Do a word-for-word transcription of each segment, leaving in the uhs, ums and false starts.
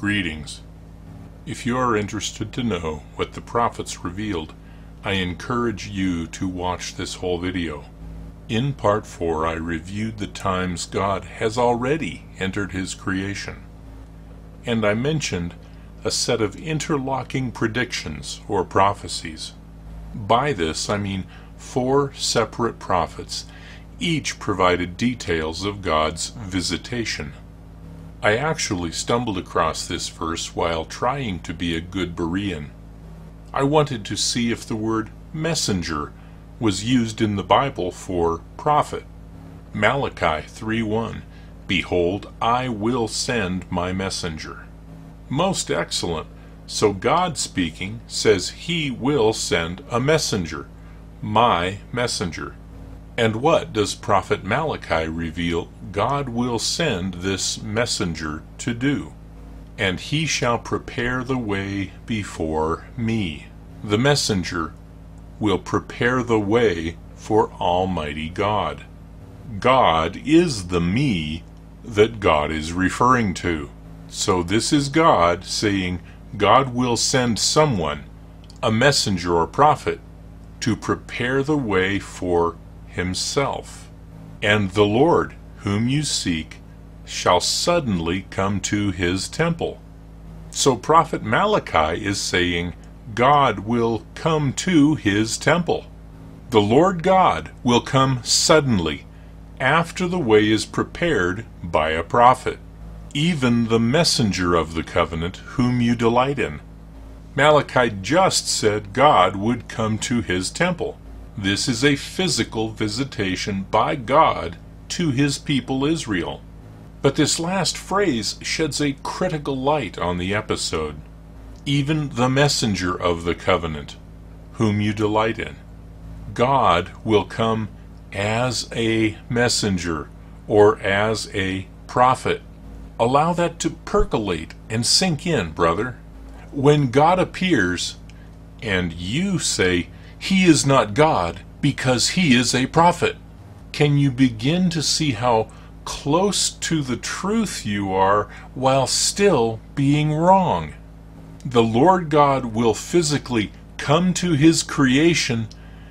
Greetings. If you are interested to know what the prophets revealed, I encourage you to watch this whole video. In part four I reviewed the times God has already entered his creation, and I mentioned a set of interlocking predictions or prophecies. By this I mean four separate prophets, each provided details of God's visitation. I actually stumbled across this verse while trying to be a good Berean. I wanted to see if the word messenger was used in the Bible for prophet. Malachi three one, "Behold, I will send my messenger." Most excellent. So God speaking says he will send a messenger, my messenger. And what does Prophet Malachi reveal God will send this messenger to do? "And he shall prepare the way before me." The messenger will prepare the way for Almighty God. God is the me that God is referring to. So this is God saying God will send someone, a messenger or prophet, to prepare the way for himself. "And the Lord, whom you seek, shall suddenly come to his temple." So Prophet Malachi is saying God will come to his temple. The Lord God will come suddenly, after the way is prepared by a prophet, even the messenger of the covenant whom you delight in. Malachi just said God would come to his temple. This is a physical visitation by God to his people Israel. But this last phrase sheds a critical light on the episode. Even the messenger of the covenant, whom you delight in. God will come as a messenger or as a prophet. Allow that to percolate and sink in, brother. When God appears, and you say, he is not God because he is a prophet, can you begin to see how close to the truth you are while still being wrong? The Lord God will physically come to his creation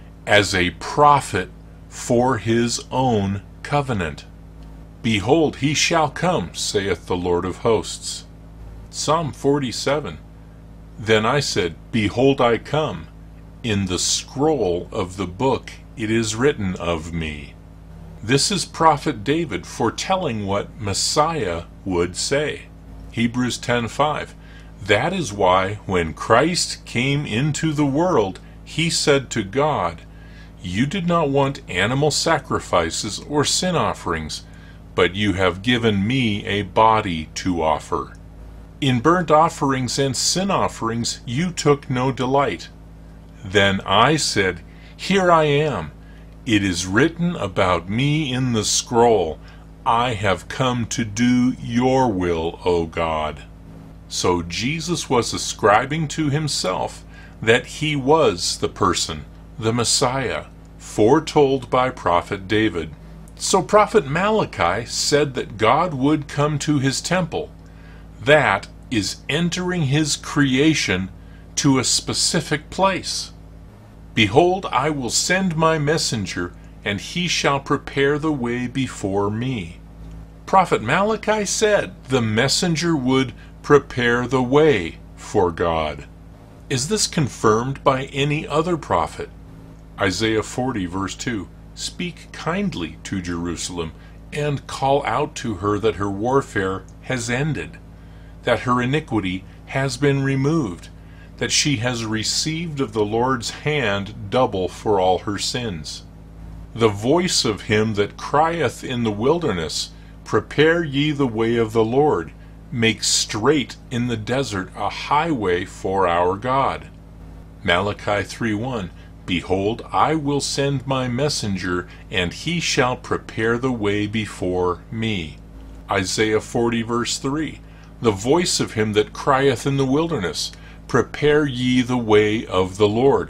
as a prophet for his own covenant. "Behold, he shall come, saith the Lord of hosts." Psalm forty-seven. "Then I said, Behold, I come. In the scroll of the book it is written of me." This is Prophet David foretelling what Messiah would say. Hebrews ten five. "That is why when Christ came into the world, he said to God, You did not want animal sacrifices or sin offerings, but you have given me a body to offer. In burnt offerings and sin offerings you took no delight. Then I said, Here I am. It is written about me in the scroll. I have come to do your will, O God." So Jesus was ascribing to himself that he was the person, the Messiah, foretold by Prophet David. So Prophet Malachi said that God would come to his temple. That is entering his creation to a specific place. "Behold, I will send my messenger, and he shall prepare the way before me." Prophet Malachi said the messenger would prepare the way for God. Is this confirmed by any other prophet? Isaiah forty verse two, "Speak kindly to Jerusalem, and call out to her that her warfare has ended, that her iniquity has been removed, that she has received of the Lord's hand double for all her sins. The voice of him that crieth in the wilderness, Prepare ye the way of the Lord, make straight in the desert a highway for our God." Malachi three one, "Behold, I will send my messenger, and he shall prepare the way before me." Isaiah forty verse three, "The voice of him that crieth in the wilderness, Prepare ye the way of the Lord."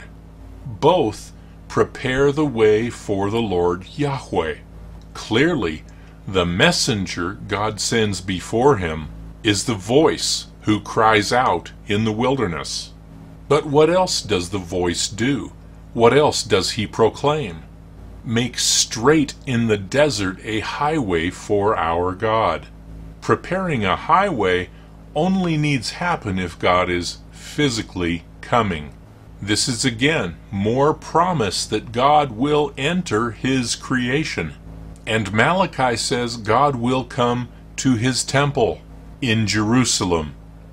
Both prepare the way for the Lord Yahweh. Clearly, the messenger God sends before him is the voice who cries out in the wilderness. But what else does the voice do? What else does he proclaim? Make straight in the desert a highway for our God. Preparing a highway only needs happen if God is physically coming. This is again more promise that God will enter his creation. And Malachi says God will come to his temple in Jerusalem,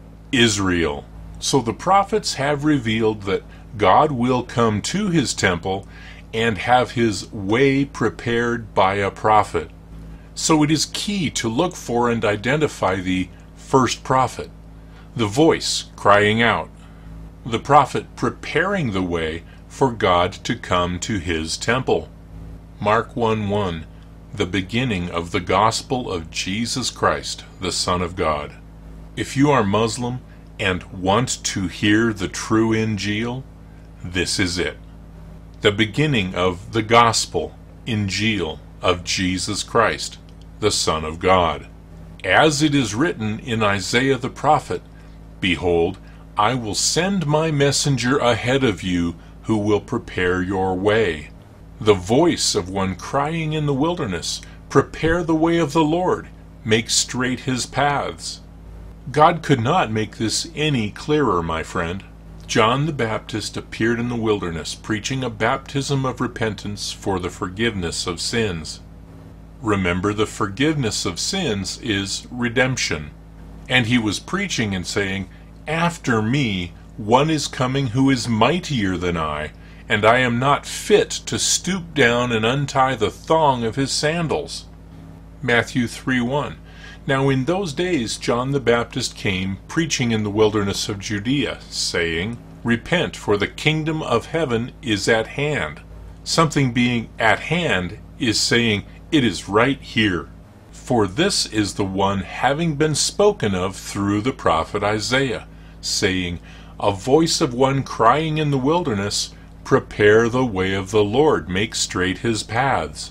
Israel. So the prophets have revealed that God will come to his temple and have his way prepared by a prophet. So it is key to look for and identify the first prophet, the voice crying out, the prophet preparing the way for God to come to his temple. Mark one one, the beginning of the gospel of Jesus Christ, the Son of God. If you are Muslim and want to hear the true Injil, this is it. The beginning of the gospel, Injil, of Jesus Christ, the Son of God. As it is written in Isaiah the prophet, "Behold, I will send my messenger ahead of you who will prepare your way." The voice of one crying in the wilderness, "Prepare the way of the Lord, make straight his paths." God could not make this any clearer, my friend. John the Baptist appeared in the wilderness preaching a baptism of repentance for the forgiveness of sins. Remember, the forgiveness of sins is redemption. And he was preaching and saying, "After me, one is coming who is mightier than I, and I am not fit to stoop down and untie the thong of his sandals." Matthew three one. Now in those days John the Baptist came, preaching in the wilderness of Judea, saying, "Repent, for the kingdom of heaven is at hand." Something being at hand is saying it is right here. For this is the one having been spoken of through the prophet Isaiah, saying, "A voice of one crying in the wilderness, prepare the way of the Lord, make straight his paths."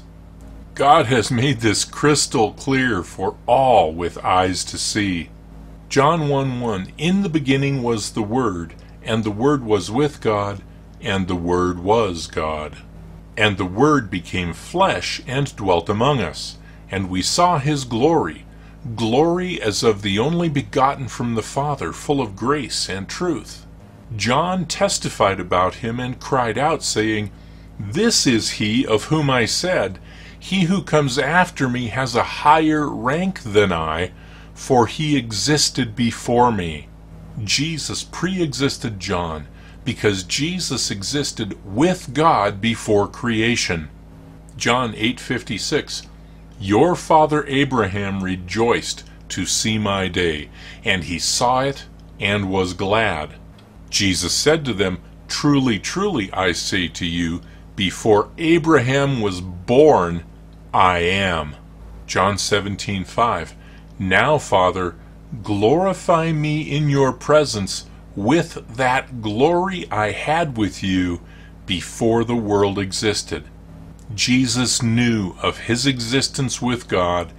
God has made this crystal clear for all with eyes to see. John one one, "In the beginning was the Word, and the Word was with God, and the Word was God. And the Word became flesh and dwelt among us, and we saw his glory, glory as of the only begotten from the Father, full of grace and truth." John testified about him and cried out, saying, "This is he of whom I said, He who comes after me has a higher rank than I, for he existed before me." Jesus pre-existed John, because Jesus existed with God before creation. John eight fifty-six, "Your father Abraham rejoiced to see my day, and he saw it and was glad." Jesus said to them, "Truly, truly, I say to you, before Abraham was born, I am." John seventeen five, "Now, Father, glorify me in your presence with that glory I had with you before the world existed." Jesus knew of his existence with God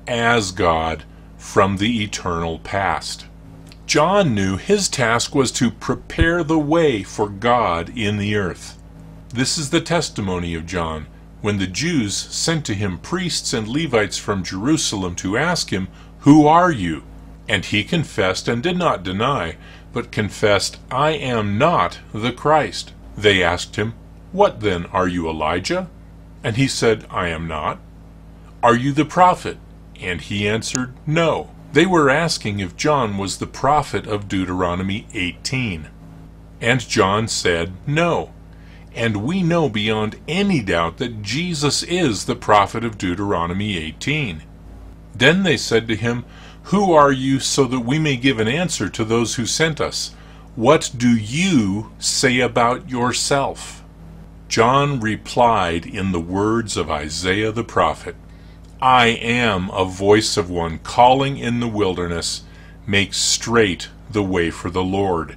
as God from the eternal past. John knew his task was to prepare the way for God in the earth. This is the testimony of John, when the Jews sent to him priests and Levites from Jerusalem to ask him, "Who are you?" And he confessed and did not deny, but confessed, "I am not the Christ." They asked him, "What then, are you Elijah?" And he said, "I am not." "Are you the prophet?" And he answered, "No." They were asking if John was the prophet of Deuteronomy eighteen. And John said, "No." And we know beyond any doubt that Jesus is the prophet of Deuteronomy eighteen. Then they said to him, "Who are you, so that we may give an answer to those who sent us? What do you say about yourself?" John replied in the words of Isaiah the prophet, "I am a voice of one calling in the wilderness, make straight the way for the Lord."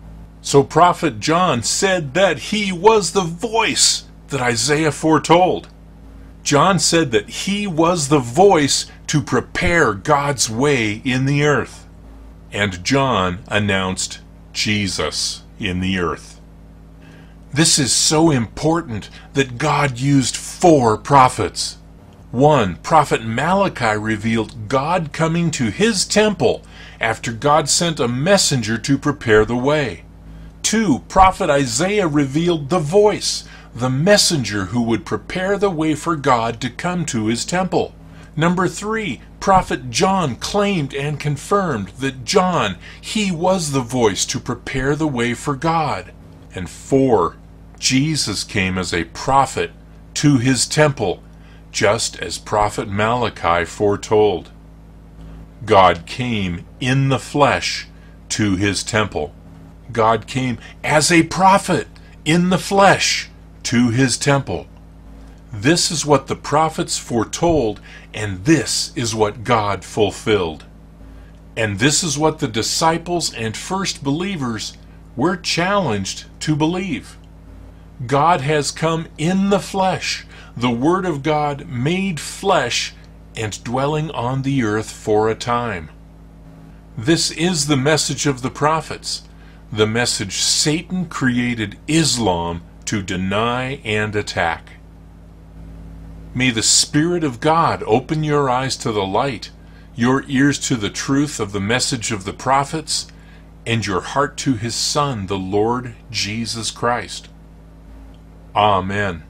So Prophet John said that he was the voice that Isaiah foretold. John said that he was the voice to prepare God's way in the earth. and John announced Jesus in the earth. This is so important that God used four prophets. One, Prophet Malachi revealed God coming to his temple after God sent a messenger to prepare the way. Two, Prophet Isaiah revealed the voice, the messenger who would prepare the way for God to come to his temple. Number three, Prophet John claimed and confirmed that John, he was the voice to prepare the way for God. And four, Jesus came as a prophet to his temple, just as Prophet Malachi foretold. God came in the flesh to his temple. God came as a prophet in the flesh to his temple. This is what the prophets foretold, and this is what God fulfilled. And this is what the disciples and first believers were challenged to believe. God has come in the flesh, the Word of God made flesh and dwelling on the earth for a time. This is the message of the prophets, the message Satan created Islam to deny and attack. May the Spirit of God open your eyes to the light, your ears to the truth of the message of the prophets, and your heart to his Son, the Lord Jesus Christ. Amen.